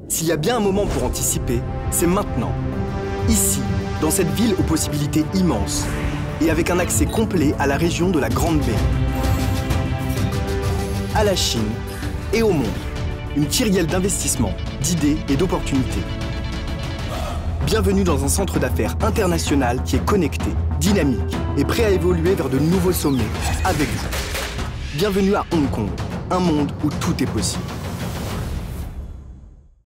S'il y a bien un moment pour anticiper, c'est maintenant. Ici, dans cette ville aux possibilités immenses, et avec un accès complet à la région de la Grande Baie, à la Chine et au monde. Une kyrielle d'investissements, d'idées et d'opportunités. Bienvenue dans un centre d'affaires international qui est connecté, dynamique et prêt à évoluer vers de nouveaux sommets avec vous. Bienvenue à Hong Kong, un monde où tout est possible.